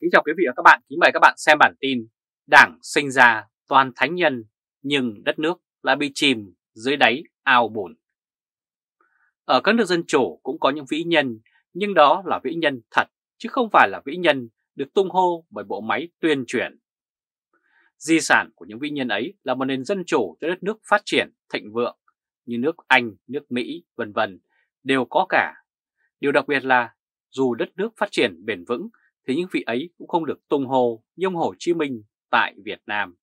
Kính chào quý vị và các bạn, kính mời các bạn xem bản tin Đảng sinh ra toàn thánh nhân nhưng đất nước lại bị chìm dưới đáy ao bùn. Ở các nước dân chủ cũng có những vĩ nhân, nhưng đó là vĩ nhân thật chứ không phải là vĩ nhân được tung hô bởi bộ máy tuyên truyền. Di sản của những vĩ nhân ấy là một nền dân chủ cho đất nước phát triển thịnh vượng như nước Anh, nước Mỹ, vân vân đều có cả. Điều đặc biệt là dù đất nước phát triển bền vững thì những vị ấy cũng không được tung hô như ông Hồ Chí Minh tại Việt Nam.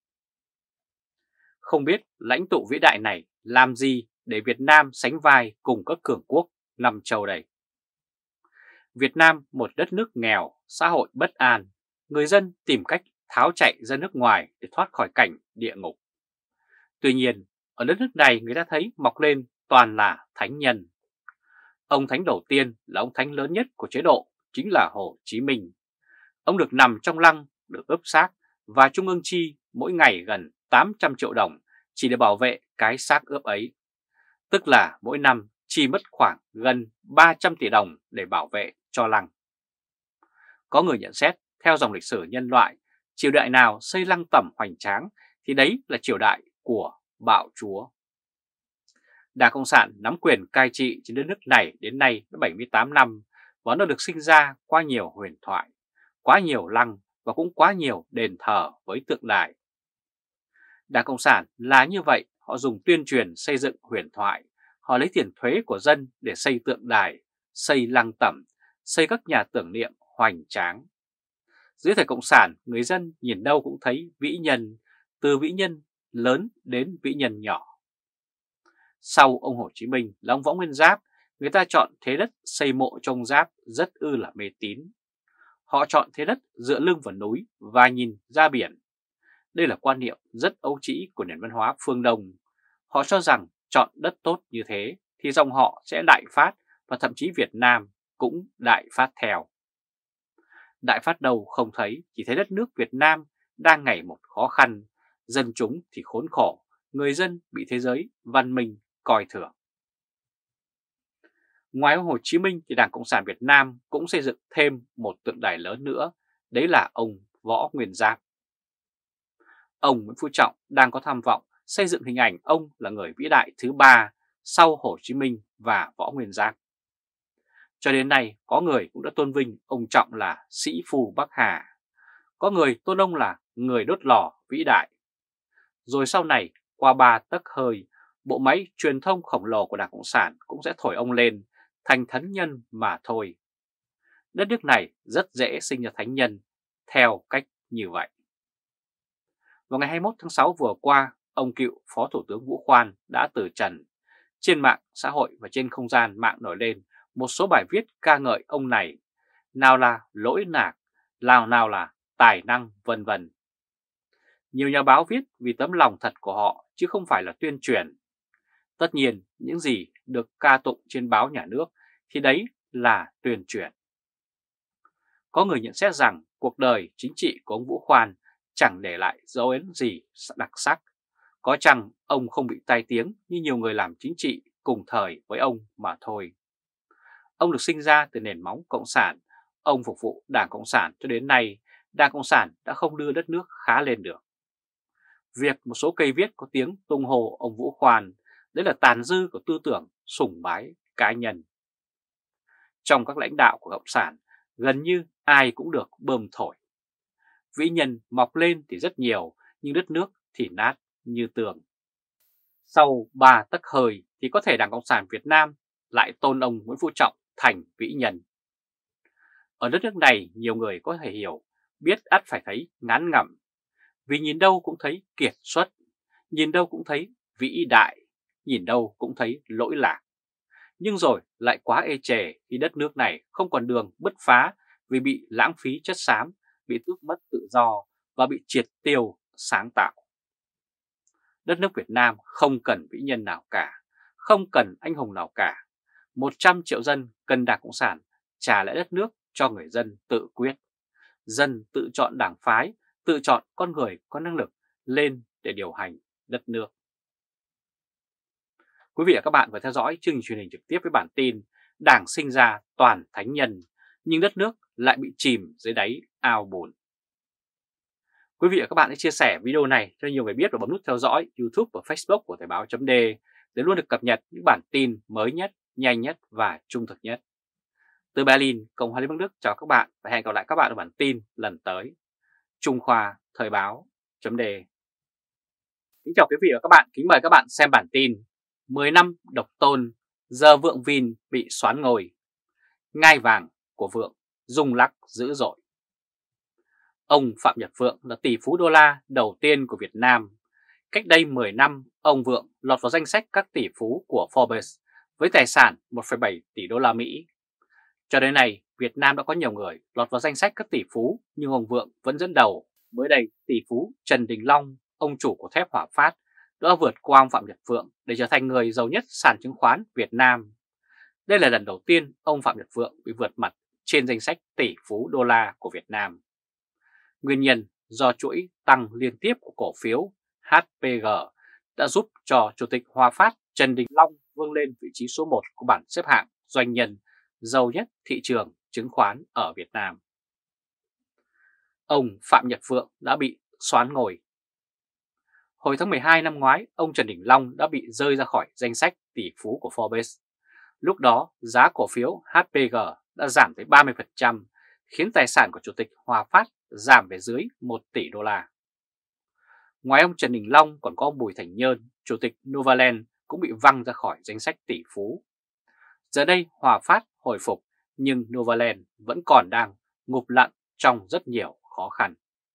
Không biết lãnh tụ vĩ đại này làm gì để Việt Nam sánh vai cùng các cường quốc năm châu đây? Việt Nam, một đất nước nghèo, xã hội bất an, người dân tìm cách tháo chạy ra nước ngoài để thoát khỏi cảnh địa ngục. Tuy nhiên, ở đất nước này người ta thấy mọc lên toàn là thánh nhân. Ông thánh đầu tiên là ông thánh lớn nhất của chế độ, chính là Hồ Chí Minh. Ông được nằm trong lăng, được ướp xác và Trung ương chi mỗi ngày gần 800 triệu đồng chỉ để bảo vệ cái xác ướp ấy. Tức là mỗi năm chi mất khoảng gần 300 tỷ đồng để bảo vệ cho lăng. Có người nhận xét, theo dòng lịch sử nhân loại, triều đại nào xây lăng tẩm hoành tráng thì đấy là triều đại của bạo chúa. Đảng Cộng sản nắm quyền cai trị trên đất nước này đến nay đã 78 năm và nó được sinh ra qua nhiều huyền thoại, quá nhiều lăng và cũng quá nhiều đền thờ với tượng đài. Đảng Cộng sản là như vậy, họ dùng tuyên truyền xây dựng huyền thoại, họ lấy tiền thuế của dân để xây tượng đài, xây lăng tẩm, xây các nhà tưởng niệm hoành tráng. Dưới thời Cộng sản, người dân nhìn đâu cũng thấy vĩ nhân, từ vĩ nhân lớn đến vĩ nhân nhỏ. Sau ông Hồ Chí Minh là ông Võ Nguyên Giáp, người ta chọn thế đất xây mộ cho ông Giáp rất là mê tín. Họ chọn thế đất dựa lưng vào núi và nhìn ra biển. Đây là quan niệm rất ấu trĩ của nền văn hóa phương Đông. Họ cho rằng chọn đất tốt như thế thì dòng họ sẽ đại phát và thậm chí Việt Nam cũng đại phát theo. Đại phát đâu không thấy, chỉ thấy đất nước Việt Nam đang ngày một khó khăn, dân chúng thì khốn khổ, người dân bị thế giới văn minh coi thường. Ngoài ông Hồ Chí Minh thì Đảng Cộng sản Việt Nam cũng xây dựng thêm một tượng đài lớn nữa, đấy là ông Võ Nguyên Giáp. Ông Nguyễn Phú Trọng đang có tham vọng xây dựng hình ảnh ông là người vĩ đại thứ ba sau Hồ Chí Minh và Võ Nguyên Giáp. Cho đến nay có người cũng đã tôn vinh ông Trọng là sĩ phu Bắc Hà, có người tôn ông là người đốt lò vĩ đại. Rồi sau này qua 3 tấc hơi, bộ máy truyền thông khổng lồ của Đảng Cộng sản cũng sẽ thổi ông lên thành thánh nhân mà thôi. Đất nước này rất dễ sinh ra thánh nhân theo cách như vậy. Vào ngày 21 tháng 6 vừa qua, ông cựu Phó Thủ tướng Vũ Khoan đã từ trần. Trên mạng xã hội và trên không gian mạng nổi lên một số bài viết ca ngợi ông này, nào là lỗi lạc, nào là tài năng, vân vân. Nhiều nhà báo viết vì tấm lòng thật của họ chứ không phải là tuyên truyền. Tất nhiên, những gì được ca tụng trên báo nhà nước thì đấy là tuyên truyền. Có người nhận xét rằng cuộc đời chính trị của ông Vũ Khoan chẳng để lại dấu ấn gì đặc sắc. Có chăng ông không bị tai tiếng như nhiều người làm chính trị cùng thời với ông mà thôi. Ông được sinh ra từ nền móng Cộng sản, ông phục vụ Đảng Cộng sản cho đến nay, Đảng Cộng sản đã không đưa đất nước khá lên được. Việc một số cây viết có tiếng tung hô ông Vũ Khoan, đấy là tàn dư của tư tưởng sùng bái cá nhân. Trong các lãnh đạo của Cộng sản, gần như ai cũng được bơm thổi. Vĩ nhân mọc lên thì rất nhiều, nhưng đất nước thì nát như tường. Sau 3 tấc hơi thì có thể Đảng Cộng sản Việt Nam lại tôn ông Nguyễn Phú Trọng thành vĩ nhân. Ở đất nước này nhiều người có thể hiểu, biết ắt phải thấy ngán ngẩm. Vì nhìn đâu cũng thấy kiệt xuất, nhìn đâu cũng thấy vĩ đại, nhìn đâu cũng thấy lỗi lạc. Nhưng rồi lại quá ê chề khi đất nước này không còn đường bứt phá vì bị lãng phí chất xám, bị tước mất tự do và bị triệt tiêu sáng tạo. Đất nước Việt Nam không cần vĩ nhân nào cả, không cần anh hùng nào cả. 100 triệu dân cần Đảng Cộng sản trả lại đất nước cho người dân tự quyết. Dân tự chọn đảng phái, tự chọn con người có năng lực lên để điều hành đất nước. Quý vị và các bạn vừa theo dõi chương trình truyền hình trực tiếp với bản tin Đảng sinh ra toàn thánh nhân, nhưng đất nước lại bị chìm dưới đáy ao bùn. Quý vị và các bạn hãy chia sẻ video này cho nhiều người biết và bấm nút theo dõi YouTube và Facebook của Thời báo .d để luôn được cập nhật những bản tin mới nhất, nhanh nhất và trung thực nhất. Từ Berlin, Cộng hòa Liên bang Đức chào các bạn và hẹn gặp lại các bạn ở bản tin lần tới. Trung Khoa Thời báo .d. Kính chào quý vị và các bạn, kính mời các bạn xem bản tin 10 năm độc tôn, giờ Vượng Vin bị soán ngôi. Ngai vàng của Vượng rung lắc dữ dội. Ông Phạm Nhật Vượng là tỷ phú đô la đầu tiên của Việt Nam. Cách đây 10 năm, ông Vượng lọt vào danh sách các tỷ phú của Forbes với tài sản 1,7 tỷ đô la Mỹ. Cho đến nay, Việt Nam đã có nhiều người lọt vào danh sách các tỷ phú nhưng ông Vượng vẫn dẫn đầu. Mới đây, tỷ phú Trần Đình Long, ông chủ của thép Hòa Phát, đã vượt qua ông Phạm Nhật Vượng để trở thành người giàu nhất sàn chứng khoán Việt Nam. Đây là lần đầu tiên ông Phạm Nhật Vượng bị vượt mặt trên danh sách tỷ phú đô la của Việt Nam. Nguyên nhân do chuỗi tăng liên tiếp của cổ phiếu HPG đã giúp cho Chủ tịch Hòa Phát Trần Đình Long vươn lên vị trí số 1 của bảng xếp hạng doanh nhân giàu nhất thị trường chứng khoán ở Việt Nam. Ông Phạm Nhật Vượng đã bị soán ngôi. Hồi tháng 12 năm ngoái, ông Trần Đình Long đã bị rơi ra khỏi danh sách tỷ phú của Forbes. Lúc đó, giá cổ phiếu HPG đã giảm tới 30%, khiến tài sản của Chủ tịch Hòa Phát giảm về dưới 1 tỷ đô la. Ngoài ông Trần Đình Long còn có ông Bùi Thành Nhơn, Chủ tịch Novaland cũng bị văng ra khỏi danh sách tỷ phú. Giờ đây Hòa Phát hồi phục nhưng Novaland vẫn còn đang ngụp lặn trong rất nhiều khó khăn.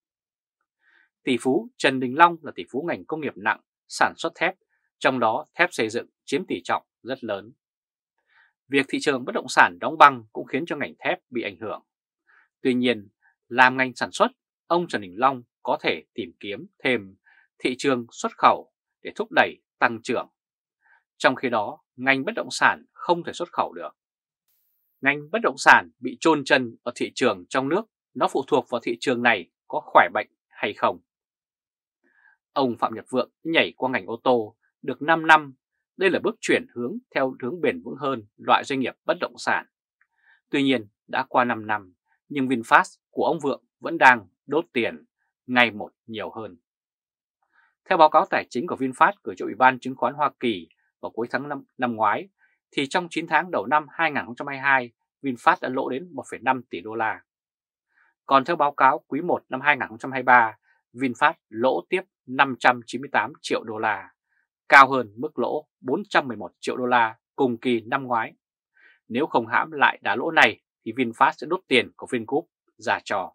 Tỷ phú Trần Đình Long là tỷ phú ngành công nghiệp nặng, sản xuất thép, trong đó thép xây dựng chiếm tỷ trọng rất lớn. Việc thị trường bất động sản đóng băng cũng khiến cho ngành thép bị ảnh hưởng. Tuy nhiên, làm ngành sản xuất, ông Trần Đình Long có thể tìm kiếm thêm thị trường xuất khẩu để thúc đẩy tăng trưởng. Trong khi đó, ngành bất động sản không thể xuất khẩu được. Ngành bất động sản bị chôn chân ở thị trường trong nước, nó phụ thuộc vào thị trường này có khỏe mạnh hay không. Ông Phạm Nhật Vượng nhảy qua ngành ô tô được 5 năm, đây là bước chuyển hướng theo hướng bền vững hơn loại doanh nghiệp bất động sản. Tuy nhiên, đã qua 5 năm, nhưng VinFast của ông Vượng vẫn đang đốt tiền ngày một nhiều hơn. Theo báo cáo tài chính của VinFast gửi cho Ủy ban Chứng khoán Hoa Kỳ vào cuối tháng 5 năm ngoái, thì trong 9 tháng đầu năm 2022, VinFast đã lỗ đến 1,5 tỷ đô la. Còn theo báo cáo quý 1 năm 2023, VinFast lỗ tiếp 598 triệu đô la, cao hơn mức lỗ 411 triệu đô la cùng kỳ năm ngoái. Nếu không hãm lại đà lỗ này thì VinFast sẽ đốt tiền của Vingroup ra trò.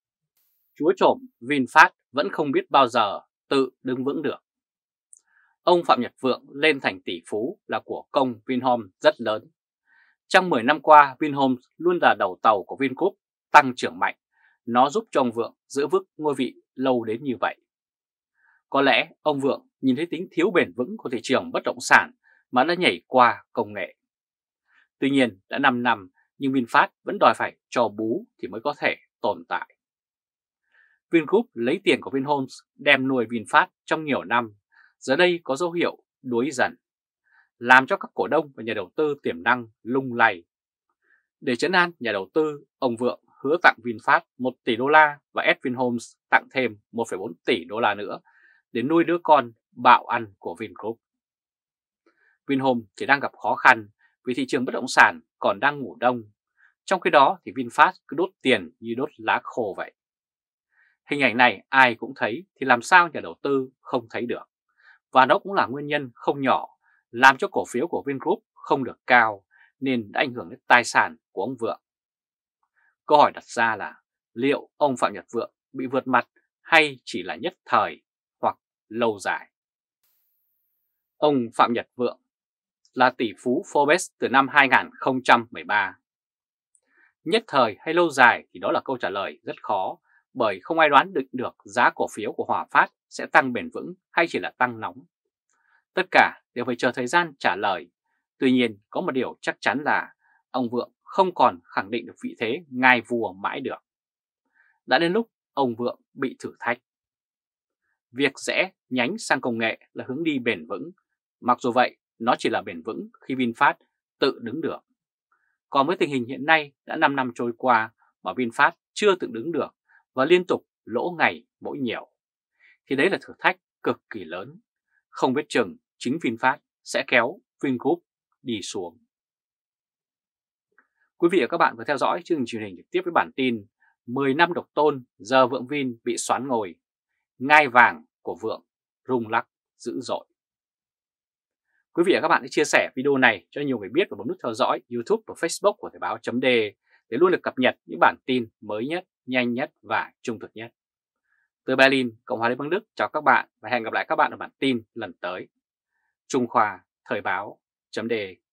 Chúa trộm VinFast vẫn không biết bao giờ tự đứng vững được. Ông Phạm Nhật Vượng lên thành tỷ phú là của công Vinhomes rất lớn. Trong 10 năm qua, Vinhomes luôn là đầu tàu của Vingroup, tăng trưởng mạnh. Nó giúp cho ông Vượng giữ vững ngôi vị lâu đến như vậy. Có lẽ ông Vượng nhìn thấy tính thiếu bền vững của thị trường bất động sản mà đã nhảy qua công nghệ. Tuy nhiên, đã 5 năm nhưng VinFast vẫn đòi phải cho bú thì mới có thể tồn tại. Vingroup lấy tiền của Vinhomes đem nuôi VinFast trong nhiều năm, giờ đây có dấu hiệu đuối dần, làm cho các cổ đông và nhà đầu tư tiềm năng lung lay. Để trấn an nhà đầu tư, ông Vượng hứa tặng VinFast 1 tỷ đô la và ép Vinhomes tặng thêm 1,4 tỷ đô la nữa để nuôi đứa con bạo ăn của Vingroup. Vinhomes chỉ đang gặp khó khăn vì thị trường bất động sản còn đang ngủ đông, trong khi đó thì VinFast cứ đốt tiền như đốt lá khô vậy. Hình ảnh này ai cũng thấy thì làm sao nhà đầu tư không thấy được, và nó cũng là nguyên nhân không nhỏ làm cho cổ phiếu của Vingroup không được cao nên đã ảnh hưởng đến tài sản của ông Vượng. Câu hỏi đặt ra là liệu ông Phạm Nhật Vượng bị vượt mặt hay chỉ là nhất thời hoặc lâu dài? Ông Phạm Nhật Vượng là tỷ phú Forbes từ năm 2013. Nhất thời hay lâu dài thì đó là câu trả lời rất khó, bởi không ai đoán định được giá cổ phiếu của Hòa Phát sẽ tăng bền vững hay chỉ là tăng nóng. Tất cả đều phải chờ thời gian trả lời. Tuy nhiên, có một điều chắc chắn là ông Vượng không còn khẳng định được vị thế ngai vua mãi được. Đã đến lúc ông Vượng bị thử thách. Việc rẽ nhánh sang công nghệ là hướng đi bền vững, mặc dù vậy nó chỉ là bền vững khi VinFast tự đứng được. Còn với tình hình hiện nay đã 5 năm trôi qua, mà VinFast chưa từng đứng được và liên tục lỗ ngày mỗi nhiều, thì đấy là thử thách cực kỳ lớn. Không biết chừng chính VinFast sẽ kéo Vingroup đi xuống. Quý vị và các bạn vừa theo dõi chương trình truyền hình trực tiếp với bản tin 10 năm độc tôn giờ Vượng Vin bị xoán ngồi, ngai vàng của Vượng rung lắc dữ dội. Quý vị và các bạn hãy chia sẻ video này cho nhiều người biết và bấm nút theo dõi YouTube và Facebook của Thời báo.de để luôn được cập nhật những bản tin mới nhất, nhanh nhất và trung thực nhất. Từ Berlin, Cộng hòa Liên bang Đức chào các bạn và hẹn gặp lại các bạn ở bản tin lần tới. Trung Khoa Thời báo.de